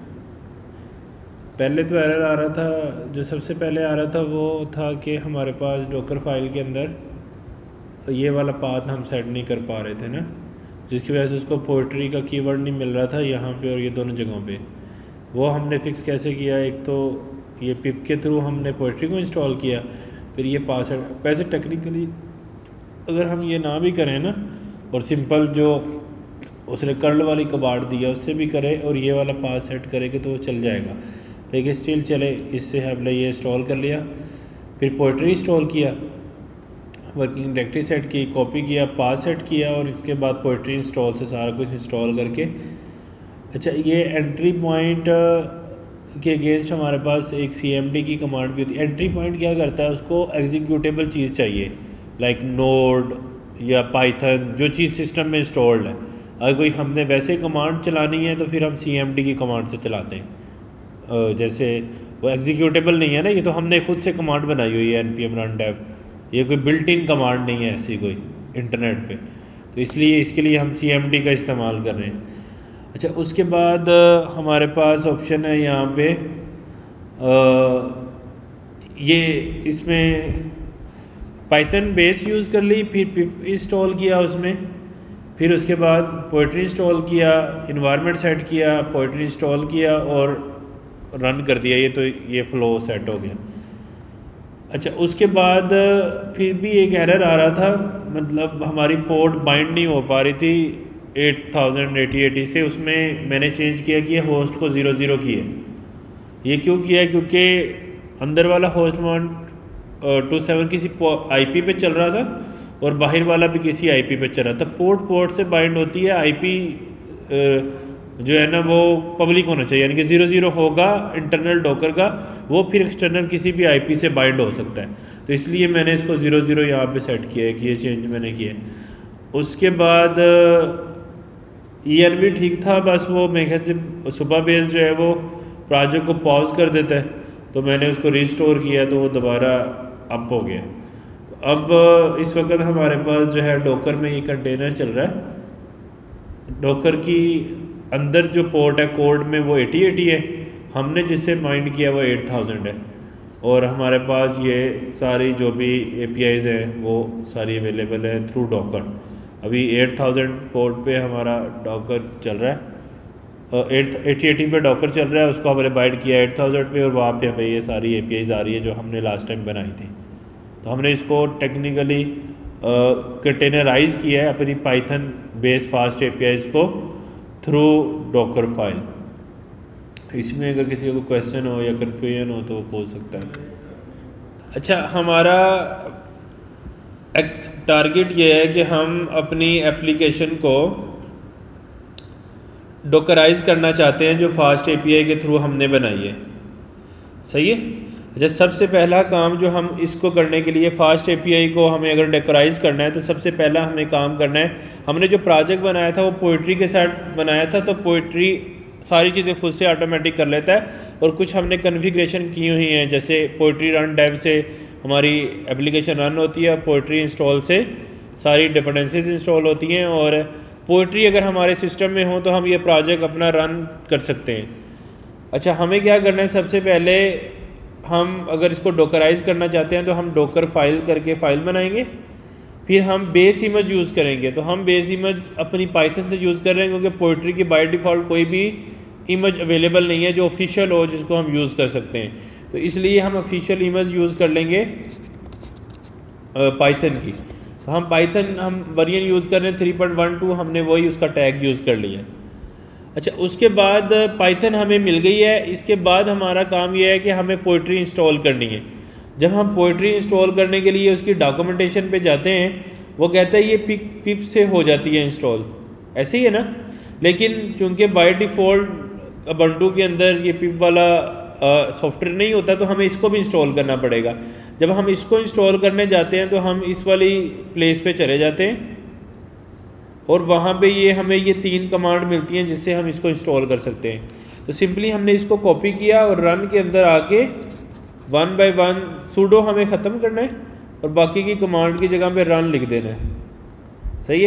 पहले तो एरर आ रहा था, जो सबसे पहले आ रहा था वो था कि हमारे पास डॉकर फाइल के अंदर ये वाला पाथ हम सेट नहीं कर पा रहे थे ना, जिसकी वजह से उसको पोइट्री का कीवर्ड नहीं मिल रहा था यहाँ पे और ये दोनों जगहों पे। वो हमने फिक्स कैसे किया, एक तो ये पिप के थ्रू हमने पोइट्री को इंस्टॉल किया, फिर ये पास वैसे टेक्निकली अगर हम ये ना भी करें ना और सिंपल जो उसने कर्ल वाली कबाड़ दिया उससे भी करे और ये वाला पास सेट करेंगे तो वो चल जाएगा, लेकिन स्टिल चले। इससे हमने ये इंस्टॉल कर लिया, फिर पोइट्री इंस्टॉल किया, वर्किंग डायरेक्टरी सेट की, कॉपी किया, पास सेट किया और इसके बाद पोइट्री इंस्टॉल से सारा कुछ इंस्टॉल करके। अच्छा, ये एंट्री पॉइंट के अगेंस्ट हमारे पास एक सी एम डी की कमांड भी होती है। एंट्री पॉइंट क्या करता है, उसको एग्जीक्यूटेबल चीज़ चाहिए लाइक नोड या पाइथन, जो चीज़ सिस्टम में इंस्टॉल्ड है। अगर कोई हमने वैसे कमांड चलानी है तो फिर हम सी एम डी की कमांड से चलाते हैं। जैसे वो एग्जीक्यूटेबल नहीं है ना, ये तो हमने खुद से कमांड बनाई हुई है N P M run dev, ये कोई बिल्ट इन कमांड नहीं है ऐसी कोई इंटरनेट पे, तो इसलिए इसके लिए हम सी एम डी का इस्तेमाल कर रहे हैं। अच्छा, उसके बाद हमारे पास ऑप्शन है यहाँ पे आ, ये इसमें पाइथन बेस यूज़ कर ली, फिर पिप इंस्टॉल किया उसमें, फिर उसके बाद पोइट्री इंस्टॉल किया, इन्वायरमेंट सेट किया, पोइट्री इंस्टॉल किया और रन कर दिया। ये तो ये फ़्लो सेट हो गया। अच्छा, उसके बाद फिर भी एक एरर आ रहा था, मतलब हमारी पोर्ट बाइंड नहीं हो पा रही थी एट थाउजेंड एटी एटी से। उसमें मैंने चेंज किया कि होस्ट को ज़ीरो ज़ीरो किया। ये क्यों किया, क्योंकि अंदर वाला होस्ट वन टू सेवन किसी आईपी पे चल रहा था और बाहर वाला भी किसी आईपी पे चल रहा था। पोर्ट पोर्ट से बाइंड होती है, आईपी जो है ना वो पब्लिक होना चाहिए, यानी कि ज़ीरो ज़ीरो होगा इंटरनल डॉकर का, वो फिर एक्सटर्नल किसी भी आईपी से बाइंड हो सकता है। तो इसलिए मैंने इसको ज़ीरो ज़ीरो यहाँ पे सेट किया है कि ये चेंज मैंने किया है। उसके बाद ई एन भी ठीक था, बस वो मेरे ख्याल से सुबह बेस जो है वो प्रोजेक्ट को पॉज कर देता है, तो मैंने उसको रिस्टोर किया तो वो दोबारा अप हो गया। तो अब इस वक्त हमारे पास जो है डॉकर में ये कंटेनर चल रहा है। डॉकर की अंदर जो पोर्ट है कोड में वो एटी एटी है, हमने जिससे माइंड किया वो एट थाउजेंड है, और हमारे पास ये सारी जो भी ए पी आईज़ हैं वो सारी अवेलेबल है थ्रू डॉकर। अभी एट थाउजेंड पोर्ट पे हमारा डॉकर चल रहा है, एट एटी एटी पे डॉकर चल रहा है, उसको हमने बाइंड किया एट थाउजेंड पे और वहाँ पे हमें ये सारी ए पी आईज़ आ रही है जो हमने लास्ट टाइम बनाई थी। तो हमने इसको टेक्निकली कंटेनराइज किया है अपनी Python base fast A P Is को थ्रू डॉकर फाइल। इसमें अगर किसी को क्वेश्चन हो या कन्फ्यूजन हो तो वो पूछ सकता है। अच्छा, हमारा टारगेट ये है कि हम अपनी एप्लीकेशन को डॉकराइज करना चाहते हैं जो फास्ट एपीआई के थ्रू हमने बनाई है। सही है। अच्छा, सबसे पहला काम जो हम इसको करने के लिए फास्ट एपीआई को हमें अगर डॉकराइज करना है तो सबसे पहला हमें काम करना है, हमने जो प्रोजेक्ट बनाया था वो पोइट्री के साथ बनाया था, तो पोइट्री सारी चीज़ें खुद से ऑटोमेटिक कर लेता है और कुछ हमने कन्फिग्रेशन की हुई हैं, जैसे पोइट्री रन डेव से हमारी एप्लीकेशन रन होती है, पोइट्री इंस्टॉल से सारी डिपेंडेंसीज इंस्टॉल होती हैं, और पोइट्री अगर हमारे सिस्टम में हो तो हम ये प्रोजेक्ट अपना रन कर सकते हैं। अच्छा, हमें क्या करना है, सबसे पहले हम अगर इसको डॉकराइज करना चाहते हैं तो हम डॉकर फाइल करके फ़ाइल बनाएंगे, फिर हम बेस इमेज यूज़ करेंगे। तो हम बेस इमेज अपनी पाइथन से यूज़ कर रहे हैं क्योंकि पोइट्री की बाय डिफ़ॉल्ट कोई भी इमेज अवेलेबल नहीं है जो ऑफिशियल हो जिसको हम यूज़ कर सकते हैं, तो इसलिए हम ऑफिशियल इमेज यूज़ कर लेंगे पाइथन की। तो हम पाइथन हम वर्जन यूज़ कर रहे हैं थ्री पॉइंट वन टू, हमने वही उसका टैग यूज़ कर लिया। अच्छा, उसके बाद पाइथन हमें मिल गई है, इसके बाद हमारा काम यह है कि हमें पोइट्री इंस्टॉल करनी है। जब हम पोइट्री इंस्टॉल करने के लिए उसकी डॉक्यूमेंटेशन पे जाते हैं, वो कहता है ये पिप पिप से हो जाती है इंस्टॉल, ऐसे ही है ना, लेकिन चूँकि बाय डिफ़ॉल्ट अबंटू के अंदर ये पिप वाला सॉफ्टवेयर नहीं होता तो हमें इसको भी इंस्टॉल करना पड़ेगा। जब हम इसको इंस्टॉल करने जाते हैं तो हम इस वाली प्लेस पे चले जाते हैं और वहाँ पे ये हमें ये तीन कमांड मिलती हैं जिससे हम इसको इंस्टॉल कर सकते हैं। तो सिंपली हमने इसको कॉपी किया और रन के अंदर आके वन बाय वन सूडो हमें ख़त्म करना है और बाकी की कमांड की जगह पे रन लिख देना है। सही है।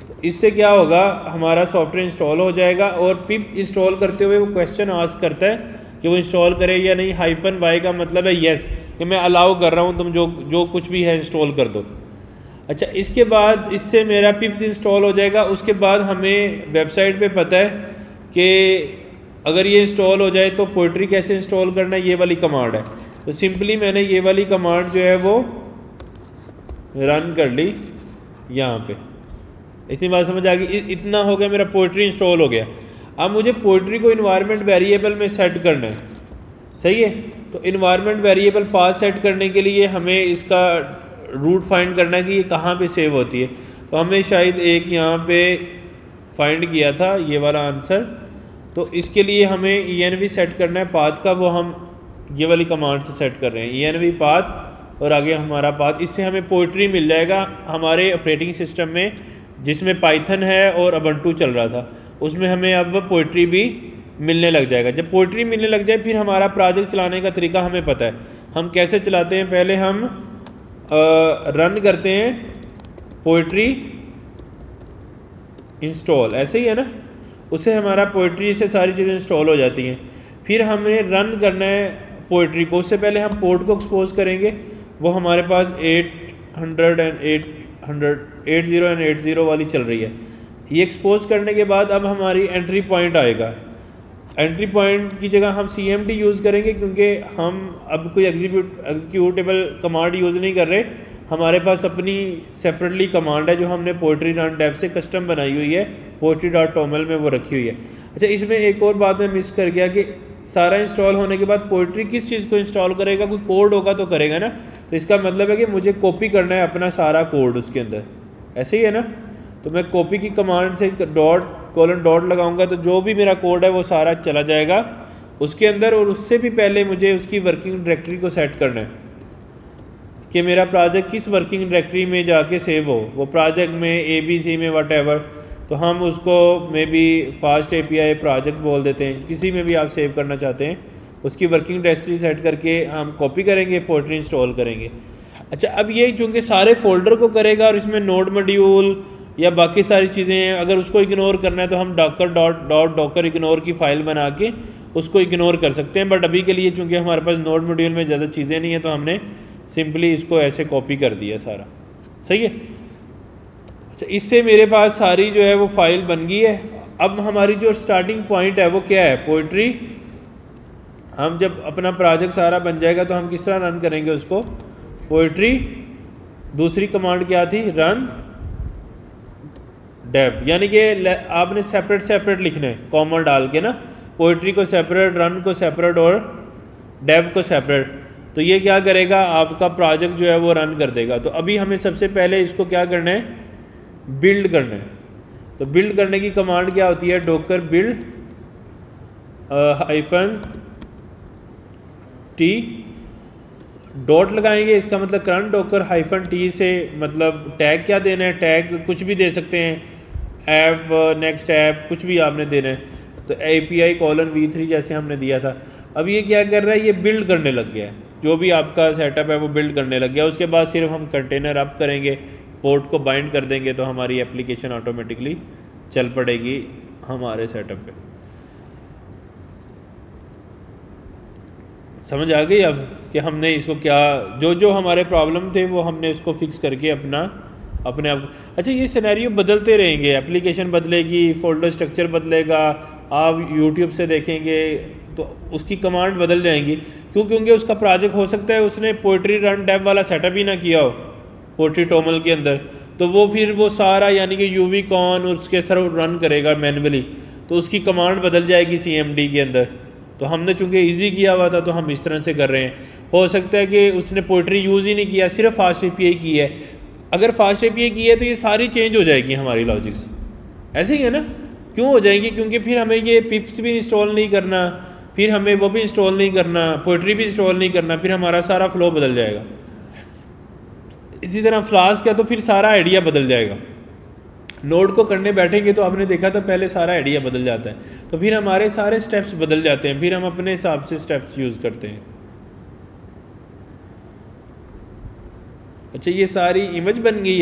इससे क्या होगा, हमारा सॉफ्टवेयर इंस्टॉल हो जाएगा। और पिप इंस्टॉल करते हुए वो क्वेश्चन आस्क करता है कि वो इंस्टॉल करे या नहीं। हाइफन वाई का मतलब है येस, कि मैं अलाउ कर रहा हूँ, तुम जो जो कुछ भी है इंस्टॉल कर दो। अच्छा, इसके बाद इससे मेरा पिप्स इंस्टॉल हो जाएगा। उसके बाद हमें वेबसाइट पे पता है कि अगर ये इंस्टॉल हो जाए तो पोएट्री कैसे इंस्टॉल करना है, ये वाली कमांड है। तो सिंपली मैंने ये वाली कमांड जो है वो रन कर ली यहाँ पे। इतनी बात समझ आ गई? इतना हो गया, मेरा पोएट्री इंस्टॉल हो गया। अब मुझे पोएट्री को इन्वायरमेंट वेरिएबल में सेट करना है, सही है। तो इन्वायरमेंट वेरिएबल पास सेट करने के लिए हमें इसका रूट फाइंड करना है कि ये कहाँ पे सेव होती है। तो हमने शायद एक यहाँ पे फाइंड किया था ये वाला आंसर। तो इसके लिए हमें ई एन वी सेट करना है पाथ का, वो हम ये वाली कमांड से सेट कर रहे हैं, ई एन वी पाथ और आगे हमारा पाथ। इससे हमें पोएट्री मिल जाएगा हमारे ऑपरेटिंग सिस्टम में, जिसमें पाइथन है और अबंटू चल रहा था, उसमें हमें अब पोएट्री भी मिलने लग जाएगा। जब पोएट्री मिलने लग जाए फिर हमारा प्रोजेक्ट चलाने का तरीका हमें पता है। हम कैसे चलाते हैं, पहले हम आ, रन करते हैं पोएट्री इंस्टॉल, ऐसे ही है ना, उससे हमारा पोएट्री से सारी चीज़ें इंस्टॉल हो जाती हैं। फिर हमें रन करना है पोएट्री को, उससे पहले हम पोर्ट को एक्सपोज करेंगे। वो हमारे पास eight hundred and eight hundred eight zero and eight zero वाली चल रही है। ये एक्सपोज करने के बाद अब हमारी एंट्री पॉइंट आएगा। एंट्री पॉइंट की जगह हम सी एम डी यूज़ करेंगे, क्योंकि हम अब कोई एग्जीक्यूट एग्जीक्यूटेबल कमांड यूज़ नहीं कर रहे। हमारे पास अपनी सेपरेटली कमांड है जो हमने पोएट्री डॉट डेव से कस्टम बनाई हुई है, पोएट्री डॉट टोमल में वो रखी हुई है। अच्छा, इसमें एक और बात मैं मिस कर गया कि सारा इंस्टॉल होने के बाद पोएट्री किस चीज़ को इंस्टॉल करेगा, कोई कोड होगा तो करेगा ना। तो इसका मतलब है कि मुझे कॉपी करना है अपना सारा कोड उसके अंदर, ऐसे ही है ना। तो मैं कॉपी की कमांड से डॉट कॉलन डॉट लगाऊंगा तो जो भी मेरा कोड है वो सारा चला जाएगा उसके अंदर। और उससे भी पहले मुझे उसकी वर्किंग डायरेक्टरी को सेट करना है कि मेरा प्रोजेक्ट किस वर्किंग डायरेक्टरी में जाके सेव हो, वो प्रोजेक्ट में ए बी सी में वट एवर। तो हम उसको maybe fast A P I project बोल देते हैं, किसी में भी आप सेव करना चाहते हैं। उसकी वर्किंग डायरेक्टरी सेट करके हम कॉपी करेंगे, पोएट्री इंस्टॉल करेंगे। अच्छा, अब ये चूँकि सारे फोल्डर को करेगा और इसमें नोड मॉड्यूल या बाकी सारी चीज़ें हैं, अगर उसको इग्नोर करना है तो हम Docker dot dot Docker ignore की फ़ाइल बना के उसको इग्नोर कर सकते हैं। बट अभी के लिए चूँकि हमारे पास नोड मॉड्यूल में ज़्यादा चीज़ें नहीं है तो हमने सिंपली इसको ऐसे कॉपी कर दिया सारा, सही है। अच्छा, इससे मेरे पास सारी जो है वो फाइल बन गई है। अब हमारी जो स्टार्टिंग पॉइंट है वो क्या है, पोएट्री। हम जब अपना प्रोजेक्ट सारा बन जाएगा तो हम किस तरह रन करेंगे उसको, पोएट्री। दूसरी कमांड क्या थी, रन डेव, यानी कि आपने सेपरेट सेपरेट लिखना है कॉमा डाल के ना, पोएट्री को सेपरेट, रन को सेपरेट और डेव को सेपरेट। तो ये क्या करेगा, आपका प्रोजेक्ट जो है वो रन कर देगा। तो अभी हमें सबसे पहले इसको क्या करना है, बिल्ड करना है। तो बिल्ड करने की कमांड क्या होती है, Docker build hyphen T dot लगाएंगे, इसका मतलब करंट डॉकर हाइफन टी से मतलब टैग क्या देना है, टैग कुछ भी दे सकते हैं, ऐप नेक्स्ट ऐप कुछ भी आपने देना है। तो A P I colon V three जैसे हमने दिया था। अब ये क्या कर रहा है, ये बिल्ड करने लग गया है, जो भी आपका सेटअप है वो बिल्ड करने लग गया। उसके बाद सिर्फ हम कंटेनर अप करेंगे, पोर्ट को बाइंड कर देंगे तो हमारी एप्लीकेशन ऑटोमेटिकली चल पड़ेगी हमारे सेटअप पे। समझ आ गई अब कि हमने इसको क्या, जो जो हमारे प्रॉब्लम थे वो हमने इसको फिक्स करके अपना अपने आप। अच्छा, ये सिनेरियो बदलते रहेंगे, एप्लीकेशन बदलेगी, फोल्डर स्ट्रक्चर बदलेगा, आप यूट्यूब से देखेंगे तो उसकी कमांड बदल जाएंगी। क्यों, क्योंकि उसका प्रोजेक्ट हो सकता है उसने पोएट्री रन डेव वाला सेटअप ही ना किया हो पोएट्री टोमल के अंदर, तो वो फिर वो सारा यानी कि यूवी कॉन उसके थ्रू रन करेगा मैनुअली, तो उसकी कमांड बदल जाएगी सी एम डी के अंदर। तो हमने चूँकि इजी किया हुआ था तो हम इस तरह से कर रहे हैं। हो सकता है कि उसने पोएट्री यूज़ ही नहीं किया, सिर्फ फास्ट ए पी आई की है। अगर फास्ट ए पी आई की है तो ये सारी चेंज हो जाएगी हमारी लॉजिक्स, ऐसे ही है ना। क्यों हो जाएंगी, क्योंकि फिर हमें ये पिप्स भी इंस्टॉल नहीं करना, फिर हमें वो भी इंस्टॉल नहीं करना, पोएट्री भी इंस्टॉल नहीं करना, फिर हमारा सारा फ्लो बदल जाएगा। इसी तरह फ्लास्क है तो फिर सारा आइडिया बदल जाएगा। नोड को करने बैठेंगे तो आपने देखा था पहले सारा आइडिया बदल जाता है, तो फिर हमारे सारे स्टेप्स बदल जाते हैं, फिर हम अपने हिसाब से स्टेप्स यूज़ करते हैं। अच्छा, ये सारी इमेज बन गई है।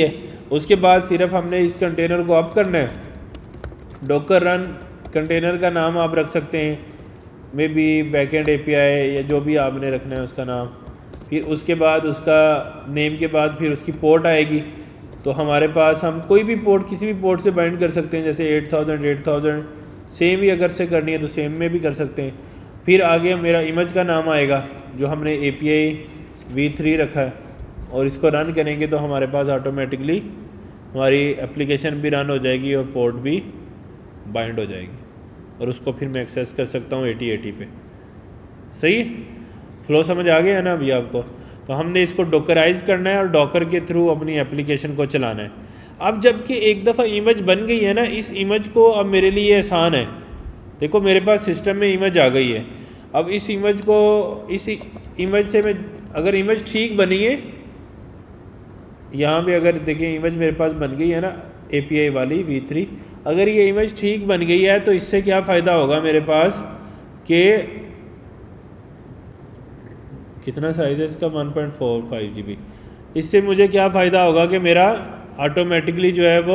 उसके बाद सिर्फ हमने इस कंटेनर को अप करना है। डॉकर रन कंटेनर का नाम आप रख सकते हैं, मे बी बैकएंड एपीआई या जो भी आपने रखना है उसका नाम। फिर उसके बाद उसका नेम के बाद फिर उसकी पोर्ट आएगी। तो हमारे पास हम कोई भी पोर्ट किसी भी पोर्ट से बाइंड कर सकते हैं, जैसे eight thousand eight thousand same ही अगर से करनी है तो सेम में भी कर सकते हैं। फिर आगे मेरा इमेज का नाम आएगा जो हमने A P I V three रखा है, और इसको रन करेंगे तो हमारे पास ऑटोमेटिकली हमारी एप्लीकेशन भी रन हो जाएगी और पोर्ट भी बाइंड हो जाएगी, और उसको फिर मैं एक्सेस कर सकता हूँ एटी एटी पे। सही फ्लो समझ आ गया है ना अभी आपको? तो हमने इसको डॉकराइज करना है और डॉकर के थ्रू अपनी एप्लीकेशन को चलाना है। अब जबकि एक दफ़ा इमेज बन गई है ना, इस इमेज को अब मेरे लिए आसान है। देखो मेरे पास सिस्टम में इमेज आ गई है। अब इस इमेज को इस इमेज से मैं अगर इमेज ठीक बनी है, यहाँ पे अगर देखिए इमेज मेरे पास बन गई है ना एपीआई वाली वी थ्री, अगर ये इमेज ठीक बन गई है तो इससे क्या फ़ायदा होगा मेरे पास कि कितना साइज़ है इसका one point four five G B. इससे मुझे क्या फ़ायदा होगा कि मेरा ऑटोमेटिकली जो है वो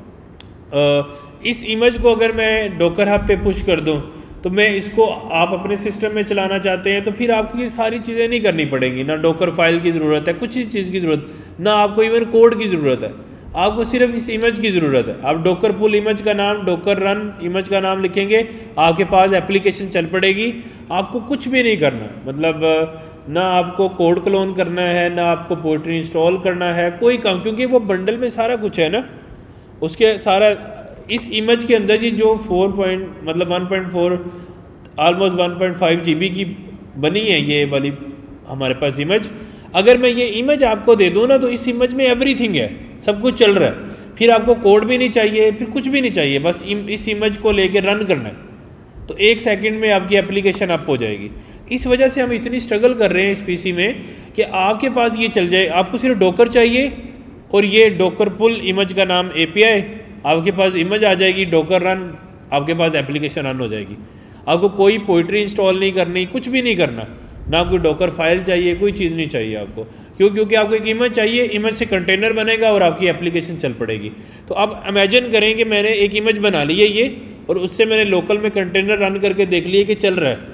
आ, इस इमेज को अगर मैं डॉकर हब पे पुश कर दूं तो मैं इसको आप अपने सिस्टम में चलाना चाहते हैं तो फिर आपको ये सारी चीज़ें नहीं करनी पड़ेंगी। ना डॉकर फाइल की ज़रूरत है, कुछ ही चीज़ की ज़रूरत, ना आपको इवन कोड की ज़रूरत है, आपको सिर्फ इस इमेज की ज़रूरत है। आप डॉकर पुल इमेज का नाम, डॉकर रन इमेज का नाम लिखेंगे, आपके पास एप्लीकेशन चल पड़ेगी। आपको कुछ भी नहीं करना, मतलब ना आपको कोड क्लोन करना है, ना आपको पोर्ट्री इंस्टॉल करना है, कोई काम, क्योंकि वो बंडल में सारा कुछ है ना। उसके सारा इस इमेज के अंदर ही जो फोर पॉइंट मतलब one point four almost one point five G B की बनी है ये वाली हमारे पास इमेज। अगर मैं ये इमेज आपको दे दूँ ना तो इस इमेज में एवरीथिंग है, सब कुछ चल रहा है। फिर आपको कोड भी नहीं चाहिए, फिर कुछ भी नहीं चाहिए, बस इस इमेज को लेके रन करना है तो एक सेकंड में आपकी एप्लीकेशन अप हो जाएगी। इस वजह से हम इतनी स्ट्रगल कर रहे हैं इस पीसी में कि आपके पास ये चल जाए। आपको सिर्फ डॉकर चाहिए और ये डॉकर पुल इमेज का नाम एपीआई, आपके पास इमेज आ जाएगी, डॉकर रन, आपके पास एप्लीकेशन रन हो जाएगी। आपको कोई पोइट्री इंस्टॉल नहीं करनी, कुछ भी नहीं करना, ना कोई डॉकर फाइल चाहिए, कोई चीज़ नहीं चाहिए आपको। क्यों? क्योंकि आपको एक इमेज चाहिए, इमेज से कंटेनर बनेगा और आपकी एप्लीकेशन चल पड़ेगी। तो अब इमेजिन करें कि मैंने एक इमेज बना ली है ये, और उससे मैंने लोकल में कंटेनर रन करके देख लिए कि चल रहा है।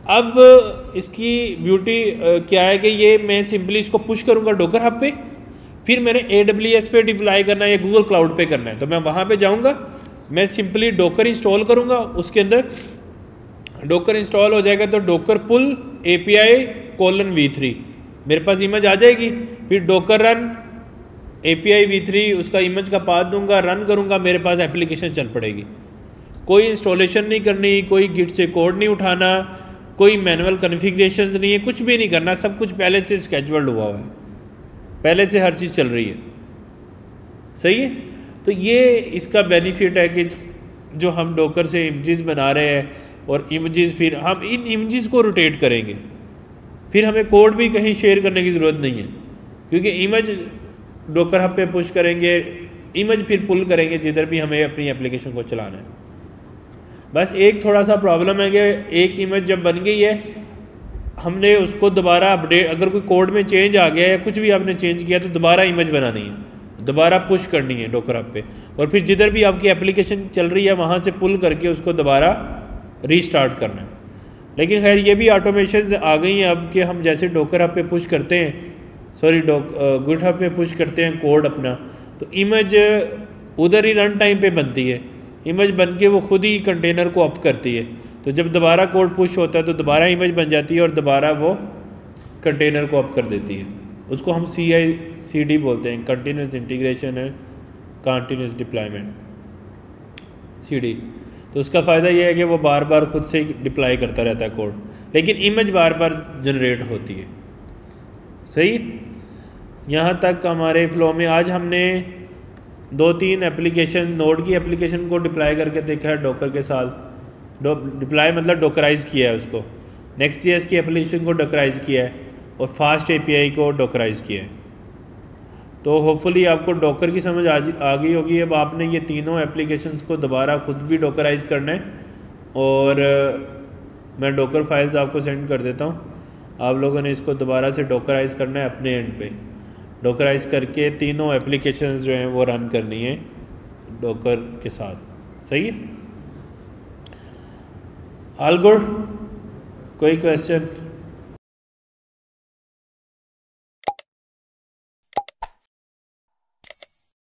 अब इसकी ब्यूटी क्या है कि ये मैं सिंपली इसको पुश करूँगा डॉकर हब पे, फिर मैंने ए डब्ल्यू एस पे डिप्लाई करना है या गूगल क्लाउड पे करना है, तो मैं वहाँ पे जाऊँगा, मैं सिंपली डॉकर इंस्टॉल करूँगा, उसके अंदर डॉकर इंस्टॉल हो जाएगा तो Docker pull A P I colon V three मेरे पास इमेज आ जाएगी। फिर Docker run A P I V three उसका इमेज का पाथ दूंगा, रन करूँगा, मेरे पास एप्लीकेशन चल पड़ेगी। कोई इंस्टॉलेशन नहीं करनी, कोई गिट से कोड नहीं उठाना, कोई मैनुअल कॉन्फ़िगरेशंस नहीं है, कुछ भी नहीं करना, सब कुछ पहले से स्केड्यूल्ड हुआ हुआ है, पहले से हर चीज़ चल रही है। सही है? तो ये इसका बेनिफिट है कि जो हम डॉकर से इमेजेस बना रहे हैं और इमेजेस फिर हम इन इमेजेस को रोटेट करेंगे, फिर हमें कोड भी कहीं शेयर करने की ज़रूरत नहीं है, क्योंकि इमेज डॉकर हब पे पुश करेंगे, इमेज फिर पुल करेंगे जिधर भी हमें अपनी एप्लीकेशन को चलाना है। बस एक थोड़ा सा प्रॉब्लम है कि एक इमेज जब बन गई है हमने उसको दोबारा अपडेट, अगर कोई कोड में चेंज आ गया या कुछ भी आपने चेंज किया तो दोबारा इमेज बनानी है, दोबारा पुश करनी है डॉकर हब पे, और फिर जिधर भी आपकी एप्लीकेशन चल रही है वहाँ से पुल करके उसको दोबारा रीस्टार्ट करना है। लेकिन खैर ये भी ऑटोमेशन आ गई हैं अब कि हम जैसे डॉकर हब पे पुश करते हैं, सॉरी डॉक गिट हब पे पुश करते हैं कोड अपना, तो इमेज उधर ही रन टाइम पे बनती है, इमेज बन के वो खुद ही कंटेनर को अप करती है। तो जब दोबारा कोड पुश होता है तो दोबारा इमेज बन जाती है और दोबारा वो कंटेनर को अप कर देती है। उसको हम सी आई सी डी बोलते हैं, कंटिन्यूस इंटीग्रेशन है, कंटिन्यूस डिप्लॉयमेंट, सी डी। तो उसका फ़ायदा ये है कि वो बार बार खुद से डिप्लाई करता रहता है कोड, लेकिन इमेज बार बार जनरेट होती है। सही? यहाँ तक हमारे फ्लो में आज हमने दो तीन एप्लीकेशन, नोड की एप्लीकेशन को डिप्लाई करके देखा है डॉकर के साथ, डिप्लाई मतलब डॉकराइज किया है उसको, नेक्स्ट जी एस की एप्लीकेशन को डॉकराइज किया है और फास्ट ए पी आई को डॉकराइज किया है। तो होपफुली आपको डॉकर की समझ आ आ गई होगी। अब आपने ये तीनों एप्लीकेशंस को दोबारा खुद भी डॉकराइज करना है, और मैं डॉकर फाइल्स आपको सेंड कर देता हूँ, आप लोगों ने इसको दोबारा से डॉकराइज करना है अपने एंड पे। डॉकराइज करके तीनों एप्लीकेशंस जो हैं वो रन करनी है डॉकर के साथ। सही है, ऑल गुड, कोई क्वेश्चन?